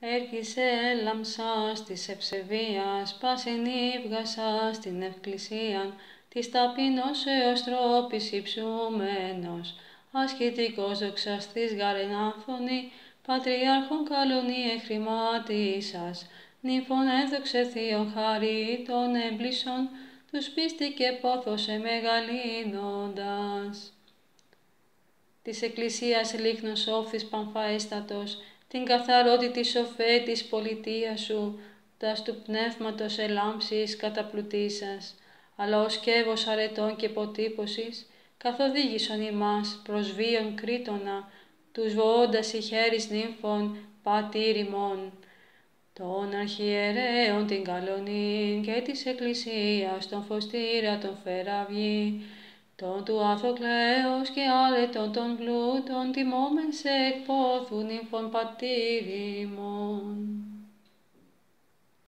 Έρχισε λαμψάς της ευσεβίας, πάσιν ύβγασας την ευκλησίαν, της ταπεινώσεως τρόπης υψούμενος, ασχητικός δοξαστής γαρεν άφωνη, πατριάρχων καλονί εχρημάτισας, νύμφων έδοξε θείων χαρίτων έμπλησον, τους πίστη και πόθος εμεγαλύνοντας. Της Εκκλησίας λίχνος όφθης πανφαίστατος, την καθαρότητη σοφέ της πολιτείας σου, τας του πνεύματος ελάμψης καταπλουτίσας, αλλά ως κέβος αρετών και ποτύπωσης, καθοδήγησον ημάς προς βίον κρίτονα, τους βοώντας η χέρις νύμφων πατήρ ημών, των αρχιερέων την καλονήν και της Εκκλησίας των φωστήρα των φεραβγή, τον του Αθοκλέος και άρετον των πλούτων τιμόμεν σε εκπόθου νύμφων πατήρ ημών.